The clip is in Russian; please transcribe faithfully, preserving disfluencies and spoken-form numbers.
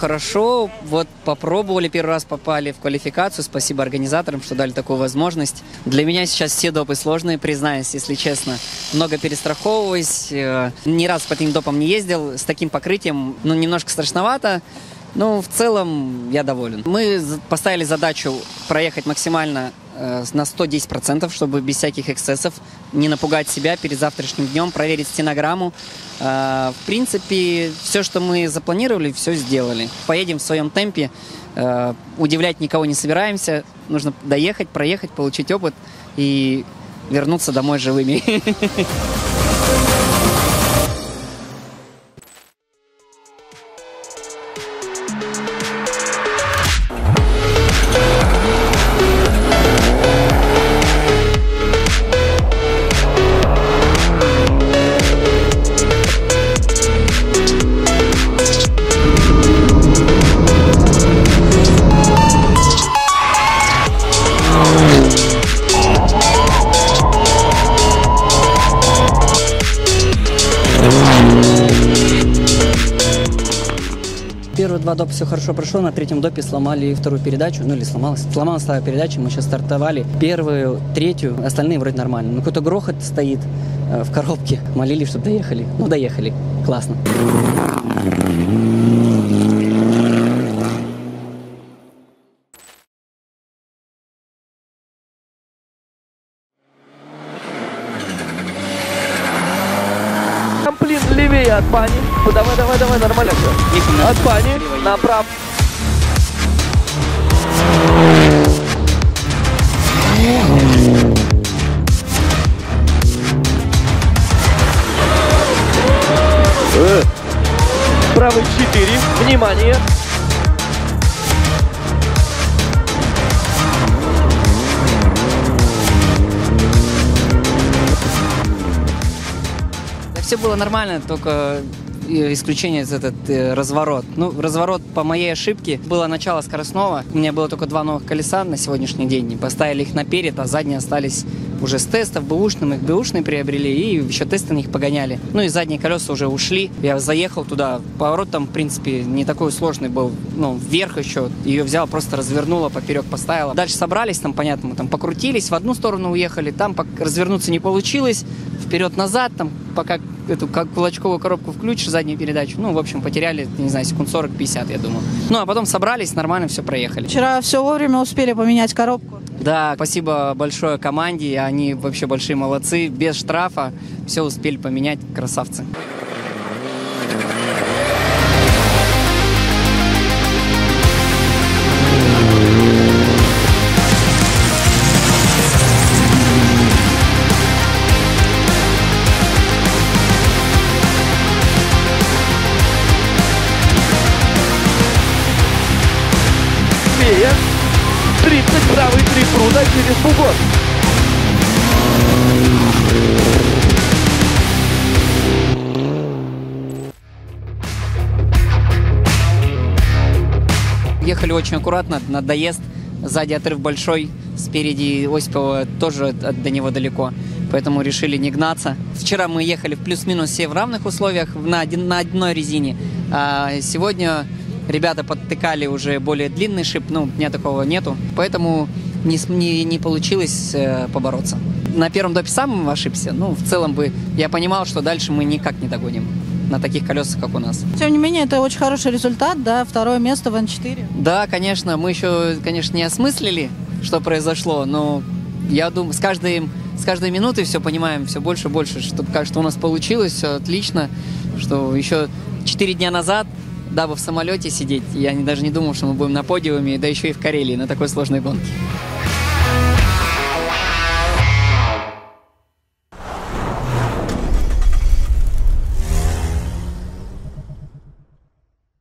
хорошо. Вот попробовали, первый раз попали в квалификацию. Спасибо организаторам, что дали такую возможность. Для меня сейчас все допы сложные, признаюсь, если честно. Много перестраховываюсь. Ни разу по таким допам не ездил. С таким покрытием, ну, немножко страшновато. Но в целом я доволен. Мы поставили задачу проехать максимально э, на сто десять процентов, чтобы без всяких эксцессов, не напугать себя перед завтрашним днем, проверить стенограмму. Э, в принципе, все, что мы запланировали, все сделали. Поедем в своем темпе, э, удивлять никого не собираемся. Нужно доехать, проехать, получить опыт и вернуться домой живыми. Первые два допа все хорошо прошло, на третьем допе сломали вторую передачу, ну или сломалась. Сломалась вторая передача, мы сейчас стартовали первую, третью, остальные вроде нормально. Но какой-то грохот стоит э, в коробке, молились, чтобы доехали. Ну, доехали, классно. Трамплин левее от Пани. Давай, давай, давай, нормально все. От Пани направо. Правый четыре. Внимание. Все было нормально, только исключение этот э, разворот. Ну, разворот по моей ошибке. Было начало скоростного. У меня было только два новых колеса на сегодняшний день. Поставили их наперед, а задние остались уже с тестов бэушным. Их бэушные приобрели и еще тесты на них погоняли. Ну и задние колеса уже ушли. Я заехал туда. Поворот там, в принципе, не такой сложный был. Ну, вверх еще. Ее взял, просто развернула, поперек поставила. Дальше собрались, там, понятно, мы там покрутились, в одну сторону уехали. Там развернуться не получилось. Вперед-назад, там, пока эту как кулачковую коробку включишь, заднюю передачу. Ну, в общем, потеряли, не знаю, секунд сорок-пятьдесят, я думаю. Ну, а потом собрались, нормально все проехали. Вчера все вовремя успели поменять коробку. Да, спасибо большое команде, они вообще большие молодцы. Без штрафа все успели поменять, красавцы. тридцать, правый три пруда через бугор. Ехали очень аккуратно, на доезд. Сзади отрыв большой, спереди Осипова тоже до него далеко. Поэтому решили не гнаться. Вчера мы ехали в плюс-минус все в равных условиях на, один, на одной резине. А сегодня ребята подтыкали уже более длинный шип, ну, у меня такого нету, поэтому не, не, не получилось э, побороться. На первом допе сам ошибся, ну, в целом бы я понимал, что дальше мы никак не догоним на таких колесах, как у нас. Тем не менее, это очень хороший результат, да, второе место в эн четыре. Да, конечно, мы еще, конечно, не осмыслили, что произошло, но я думаю, с каждой, с каждой минутой все понимаем, все больше и больше, что, что у нас получилось, все отлично, что еще четыре дня назад, дабы в самолете сидеть, я не, даже не думал, что мы будем на подиуме, да еще и в Карелии, на такой сложной гонке.